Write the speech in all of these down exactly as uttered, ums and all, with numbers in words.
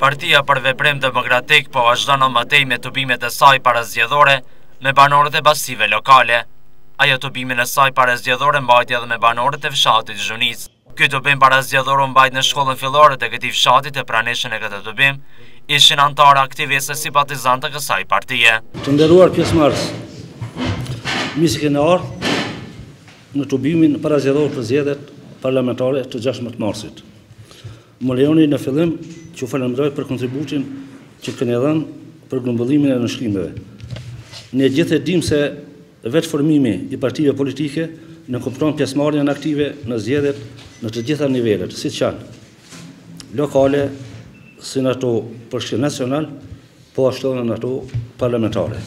Partia për Veprim Demokratik po vazhdon në mëtej me tubimet e saj parazgjedhore me banorët e basive lokale. Ajo tubimin e saj parazgjedhore mbajti edhe me banorët e fshatit Zhunis. Ky tubim parazgjedhor u mbajt në shkollën fillore të këtij fshatit e pranishën e këtë tubim ishin antarë aktivistë e simpatizantë të kësaj partie. Të nderuar pjesëmarrës, mirë se keni ardhur në tubimin parazgjedhor për zgjedhjet parlamentare të gjashtëdhjetë marsit. Më lejoni në fillim që u falenderoj për kontributin që keni dhënë për grumbullimin e nënshkrimeve. Ne gjithë e dimë se vetë formimi i partive politike në kupton pjesëmarrjen aktive në zgjedhjet në të gjitha nivelet, siç janë lokale, si në ato përfshirë nacional, po ashtu edhe në ato parlamentare.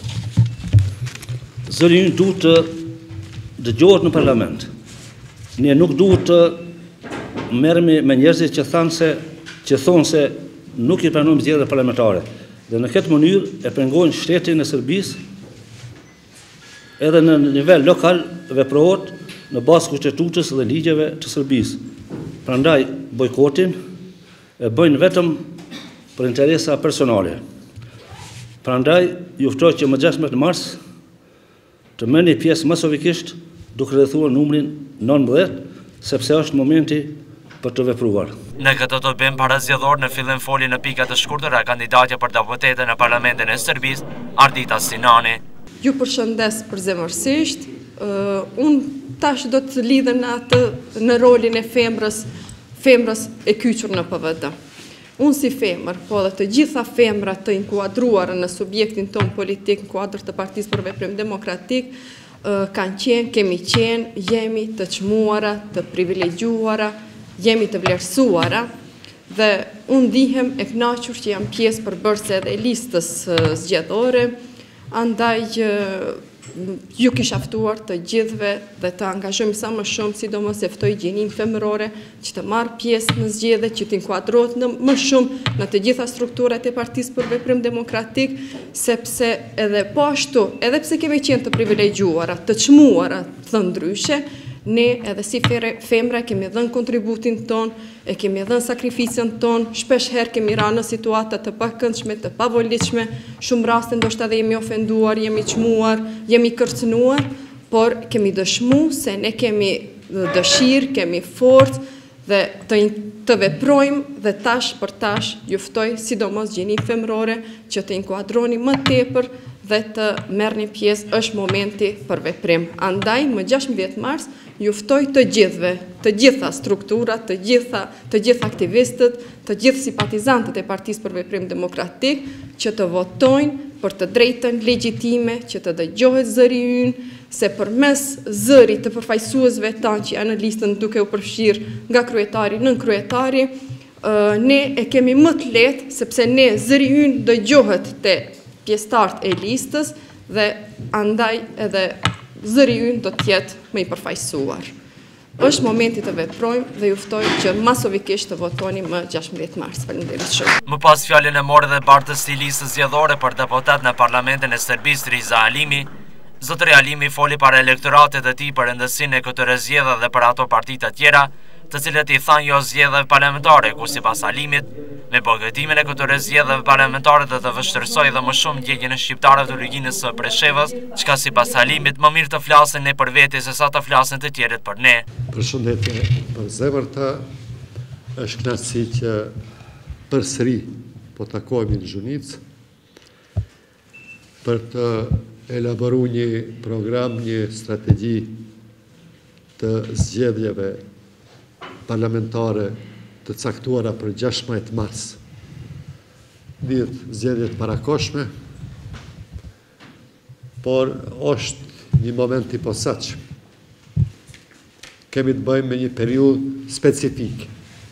Zëri ynë duhet të dëgjohet në parlament. Ne nuk duhet të merremi me njerëzit që thanë se që thonë se nuk i pranojmë zgjedhjet parlamentare dhe në këtë mënyrë e pengojnë shtetin e Serbisë edhe në nivel lokal veprohet në bazë kushtetutës dhe ligjeve të Serbisë. Prandaj bojkotin e bëjnë vetëm për interesa personale. Prandaj ju ftoj që më gjashtëdhjetë mars të merrni pjesë masovikisht duke rrethuar numrin nëntëdhjetë, sepse është momenti për të vepruar. Në këtë tubim parazgjedhor në fillim foli në pika të shkurtëra kandidatja për deputete në Parlamentin e Serbisë, Ardita Sinani. Ju përshëndes përzemërsisht. Uh, unë tash do të lidhem në atë në rolin e femrës, femrës e kyçur në P V D. Unë si femër, po dhe të gjitha femrat të inkuadruar në subjektin ton politik në kuadër të Partisë për Veprim Demokratik, uh, kanë qenë, kemi qenë, jemi të çmuara, të privilegjuara, jemi të vlerësuara dhe unë ndihem e kënaqur që jam pjesë përbërëse edhe e listës uh, zgjedhore, andaj uh, ju kisha ftuar të gjithve dhe të angazhojmë sa më shumë, sidomos e ftoj gjininë femërore që të marrë pjesë në zgjedhje, që të inkuadrohet në më shumë në të gjitha strukturat e Partisë për Veprim Demokratik, sepse edhe po ashtu, edhe pse kemi qenë të privilegjuara, të çmuara, të ndryshe, ne edhe si femra kemi dhënë kontributin ton, e kemi dhënë sakrificën ton, shpesh herë kemi rënë në situata të pakëndshme, të pavolitshme, shumë raste ndoshta dhe jemi ofenduar, jemi çmuar, jemi kërcënuar, por kemi dëshmu se ne kemi dëshirë, kemi forcë dhe të, të veprojmë dhe tash për tash ju ftoj sidomos gjininë femërore që të inkuadroni më tepër dhe të merrni pjesë, është momenti për veprim. Andaj, më gjashtëdhjetë mars, ju ftoj të gjithve, të gjitha strukturat, të gjitha, të gjitha aktivistët, të gjithë simpatizantët e Partisë për Veprim Demokratik, që të votojnë për të drejtën legjitime, që të dëgjohet zëri ynë, se përmes zërit të përfaqësuesve tanë që janë në listën duke u përfshirë nga kryetari nën kryetari, ne e kemi më të lehtë, sepse ne zëri ynë dëgjohet te pjesëtarët e listës dhe andaj edhe zëri ynë do tjetë më i përfaqësuar. Është momenti të veprojmë dhe ju ftoj që masovikisht të votoni më gjashtëdhjetë mars. Faleminderit shumë. Më pas fjalën e mori dhe bartës i listës zgjedhore për deputet në Parlamentin e Serbisë Riza Halimi, zotëri Halimi foli para elektoratit e tij për rëndësinë e këtyre zgjedhjeve dhe për ato partitë të tjera, të cilët i thanë jo zgjedhjeve parlamentare, ku sipas Halimit, me bogëtimin e këtyre zgjedhjeve parlamentare do të vështirësojë edhe më shumë ndjekjen e shqiptarëve të origjinës së Preshevës, çka sipas Halimit më mirë të flasin ne për veti se sa të flasin të tjerët për ne. Përshëndetje për zemërta, është kënaqësi që përsëri po takohemi në Zhunic për të elaboruar një program, një strategji të zgjedhjeve parlamentare të caktuara për gjashtëdhjetë mars. Lidhet zgjedhjet parakoshme, por është një moment i posaçëm. Kemi të bëjmë me një periudhë specifike.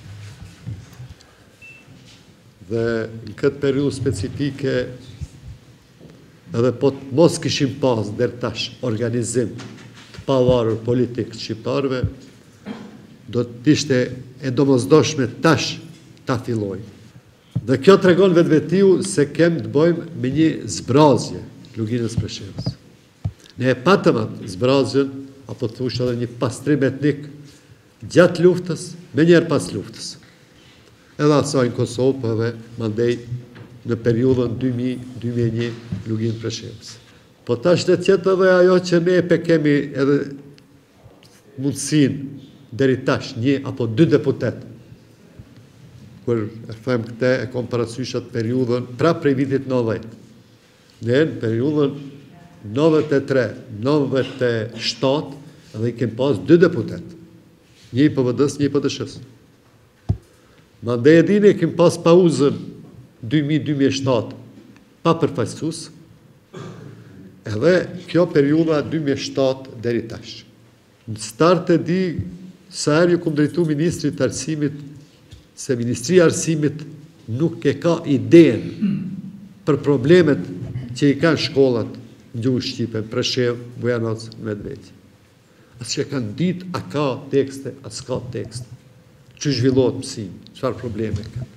Dhe në këtë periudhë specifike, edhe po të mos kishim pas deri tash organizim të pavarur politik të shqiptarëve, do të ishte e domosdoshme tash ta fillojmë. Dhe kjo tregon vetvetiu se kem të bëjmë me një zbrazje të luginës Preshevës. Ne e patëm atë zbrazjen, apo të thush edhe një pastrim etnik gjatë luftës, me njerë pas luftës. edhe asaj në Kosovë, për edhe mandej në periudhën dy mijë deri dy mijë e një Lugin Preshevës. Po tash dhe tjetë edhe ajo që ne pe kemi edhe mundësin deri tash një apo dy deputet. Kër e them këte e kom parasyshat periudhën pra prej vitit nëntëdhjetë. Ne në periudhën nëntëdhjetë e tre nëntëdhjetë e shtatë edhe i kem pas dy deputet. Një i P V D-s, një i P D Sh-s. Mandej e dini, kem pas pauzën dy mijë deri dy mijë e shtatë pa përfaqësues. Edhe kjo periudha dy mijë e shtatë deri tash. Në start e di sa herë ju kum drejtu Ministrit të Arsimit se Ministria e Arsimit nuk e ka idenë për problemet që i kanë shkollat në gjuhën shqipe, Preshev, Bujanoc, Medvegjë. As që kanë ditë a ka tekste, a s'ka tekste. Që zhvillohet mësimi, çfarë probleme ka.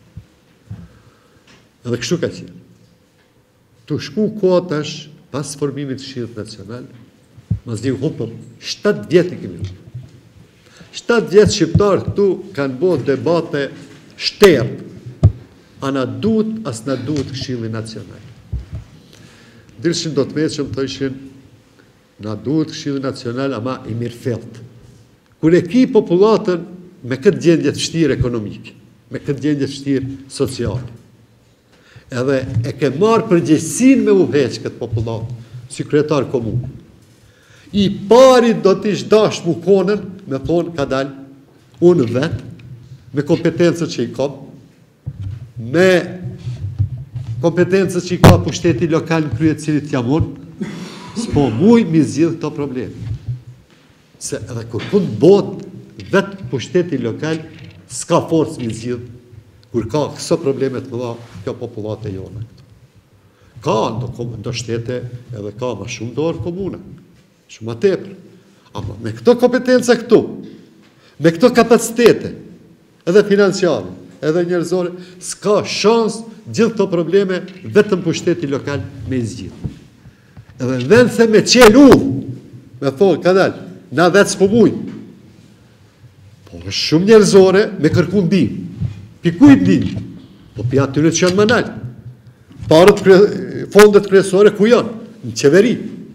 Edhe kështu ka qenë. Tu shku koha tash pas formimit të Këshillit Nacional, mas një hupëm, shtatë vjetë i kemi. shtatë vjetë shqiptarë këtu kanë bërë debate shterë, a na duhet, as na duhet Këshilli Nacional. Dilshin do të meqëm të ishin, na duhet Këshilli Nacional, ama i mirëfillt. Kur e ki popullatën me këtë gjendje të vështirë ekonomike, me këtë gjendje të vështirë sociale, edhe e ke marë përgjegjësinë me u heq këtë populatë, si kryetar komunë. I pari do t'ish dash mu konën, me thonë ka dalë, unë vetë, me kompetencët që i kam, me kompetencët që i ka pushteti lokal në krye cilit jam unë, s'po muj mi zgjidh këto probleme. Se edhe kur kënë botë vetë pushteti lokal, s'ka forcë mi zgjidh, kur ka këso problemet më dha, kjo populate jona këtu. Ka ndo shtete edhe ka ma shumë dorë komuna, shumë a tepër. Ama me këto kompetenca këtu, me këto kapacitete, edhe financiare, edhe njerëzore, s'ka shans gjithë këto probleme vetëm pushteti lokal me i zgjidh. Edhe në vend se me qenë u, me thonë, ka dalë, na vetë s'po mujnë. Po shumë njerëzore me kërku ndihmë. Pi kujt ndihmë? Po pi atyre që janë më nalë. Parët fondet kryesore ku janë? Në qeveri.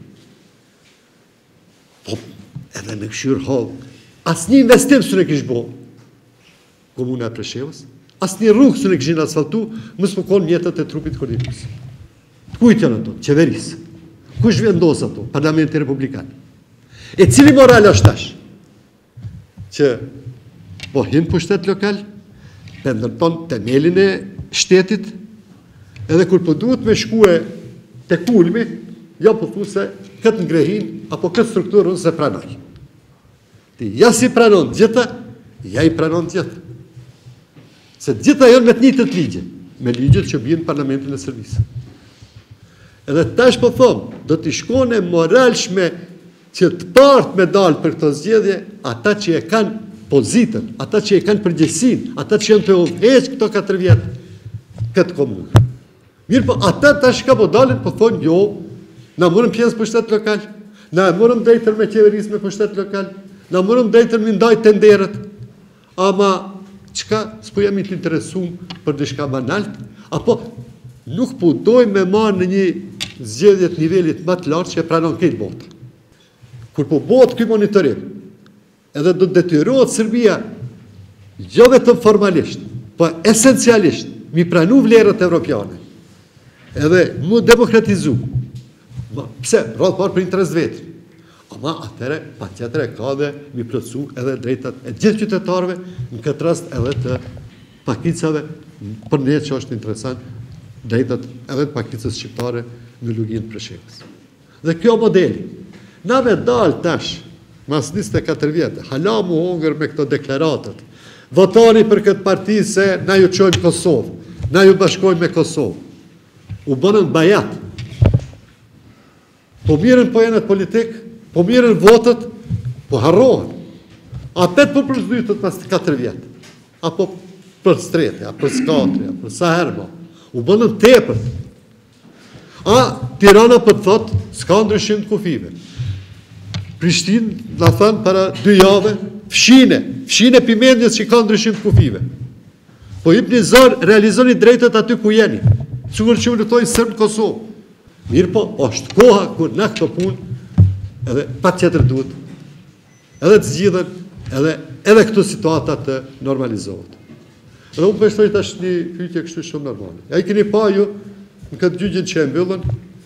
Po, edhe me këshyrë halë, asë një investim së në kishë bo, komuna e Preshevës, asë një rrugë së në këshin asfaltu, mësë më konë mjetët e trupit kërdikus. Kujt janë ato? Qeverisë. Kush vendosë ato? Parlamenti Republikan. E cili moral është tash? Që po hinë pushtet lokal, pëndërton temelin e shtetit, edhe kur po duhet me shkue të kulmi, ja po thu se këtë ngrehin, apo këtë strukturën se pranoj. Ti ja si pranon gjitha, ja i pranon gjitha. Se gjitha janë me të njëjtët ligje, me ligjet që bjenë parlamentin e Serbisë. Edhe tash po thomë, do t'i shkone moralshme që të partë me dalë për këto zgjedhje, ata që e kanë pozitën, ata që e kanë përgjegjësinë, ata që janë të udhëheq këto katër vjetë, këtë komunë. Mirë po, ata tash ka po dalin, po thonë, jo, na mërëm pjesë për shtetë lokal, na mërëm drejtër me qeverisë me për shtetë lokal, na mërëm drejtër me ndaj tenderët, ama, qka s'po jam i të interesum për dishka banalt, apo nuk po dojmë me marë në një zgjedhjet nivellit më të lartë që e pranon këtë botë. Kur po botë këj monitorim, edhe do të detyrohet Serbia, jo vetëm formalisht, po esencialisht, mi pranu vlerët evropiane, edhe mu demokratizu. Ma, pse? Rrallë parë për interes vetë. Ama atëre, pa tjetëre, ka dhe mi plëcu edhe drejtat e gjithë qytetarëve, në këtë rast edhe të pakicave, për ne që është interesant, drejtat edhe të pakicës shqiptare në Lugin Preshevës. Dhe kjo modeli, na me dalë tash, mas njëzet e katër vjetë, hala mu hongër me këto deklaratët, votani për këtë parti se na ju qojmë Kosovë, na ju bashkojmë me Kosovë. U bënën bajat. Po mirën po jenet politikë, po mirën votët, po harrohen. A petë po për zdytët mas të katër vjetë, apo për strete, a për skatri, a për sa herma. U bënën tepër. A Tirana për të thotë, s'ka ndryshim të kufive. Prishtin, në thënë, para dy jave, fshine, fshine pimendjes që ka ndryshim të kufive. Po Po jip një zërë, realizoni drejtët aty ku jeni. Sigur që më në tojnë sërë në Kosovë. Mirë po, është koha kur në këto punë, edhe pa tjetër duhet, edhe të zgjidhen, edhe, edhe këto situatat të normalizohet. Edhe unë përshtoj tash një pyetje kështu shumë normale. Ja i keni pa ju, në këtë gjyqin që e mbyllën,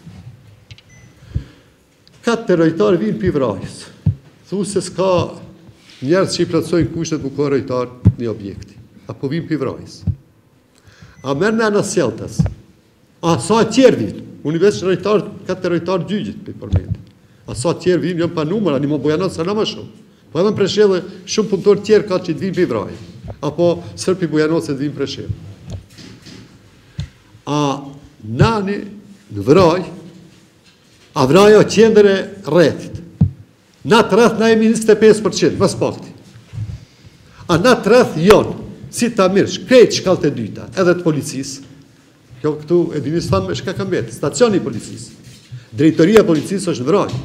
katë terroritarë vinë pi vrajës. Thu se s'ka njerës që i plotësojnë kushtet më kohë rojtar një objekti. Apo vinë pi vrajës. A mërë në anasjeltës. A sa tjerë vinë. Unë i veç rojtar, katë terroritarë gjyqit për përmendit. A sa tjerë vinë, jënë pa numër, ani më Bujanovca sa në më shumë. Po edhe në Presheve, shumë punëtor tjerë ka që të vinë pi vrajë. Apo sërë pi Bujanovca të vinë Presheve. A nani në vrajë, a vraja o qendër e rretit. Na të rreth na jemi njëzet e pesë përqind, mas pakti. A na të rreth jonë, si ta mirësh, krejt shkallët e dyta, edhe të policisë, kjo këtu e dini së thamë shka kam betë, stacioni policisë, drejtoria policisë është në vrajë.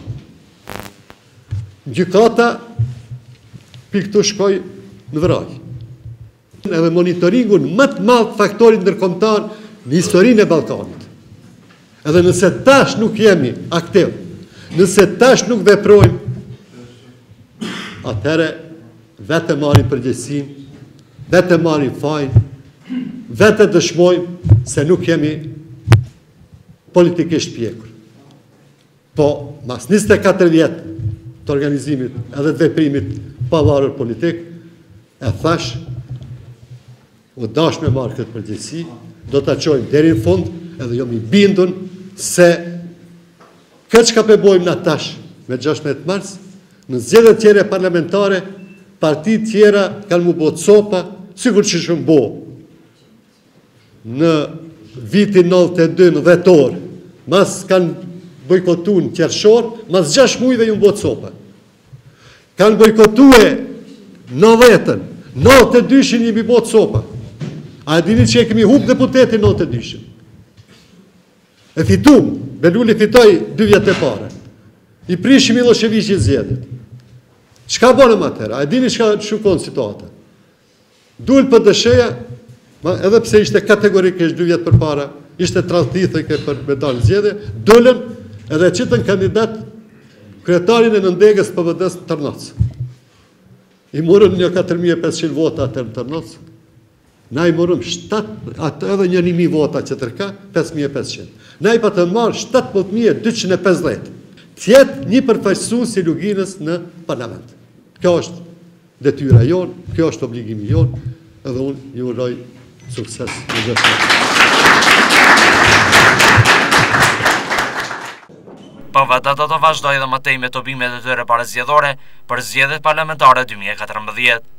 Gjykata, për këtu shkoj në vrajë. Edhe monitoringun më të madh faktorit ndërkombëtar në historinë e Ballkanit. Edhe nëse tash nuk jemi aktiv, nëse tash nuk veprojmë, atëherë vete marrin përgjegjësinë, vete marrin fajin, vete dëshmojmë se nuk jemi politikisht pjekur. Po, mas njëzet e katër vjet të organizimit edhe të veprimit pavarur politik, e thash, u dash me marrë këtë përgjegjësi, do të qojmë deri në fund, edhe jom i bindun se këtë që ka përbojmë në tash me gjashtëdhjetë mars, në zgjedhjet tjera parlamentare, partit tjera kanë mu bo copa, sigur që shumë bo. Në vitin nëntëdhjetë e dy në dhjetor, mas kanë bojkotu në qershor, mas gjashtë mujve ju bo copa. Kanë bojkotu e nëntëdhjetën, nëntëdhjetë e dyshin jemi bo copa. A e dini që e kemi hup deputetin nëntëdhjetë e dyshin. E fitum, Beluli fitoj dy vjetë e pare. I prishim Milošević i zgjedhjet. Çka bonëm atëherë? A e dini çka shukon situata? Dul për dësheja, edhe pse ishte kategorikisht dy vjetë për para, ishte tradhitike për me dalë zgjedhje, dolën edhe qitën kandidat kryetarin e nëndegës P V D-s në Tërnoc. I morën një katër mijë e pesëqind vota atër në Tërnoc. Na i morëm shtatë, atë edhe një një mijë vota që tërka, pesë mijë e pesëqind. Na i pa të marë shtatëdhjetë mijë e dyqind e pesëdhjetë. Tjetë një përfaqësues i Luginës në parlament. Kjo është detyra jonë, kjo është obligimi jonë, edhe unë ju uroj sukses në gjithë. P V D do të vazhdojë dhe më tej me tobimet e tyre parazgjedhore për zgjedhjet parlamentare dy mijë e katërmbëdhjetë.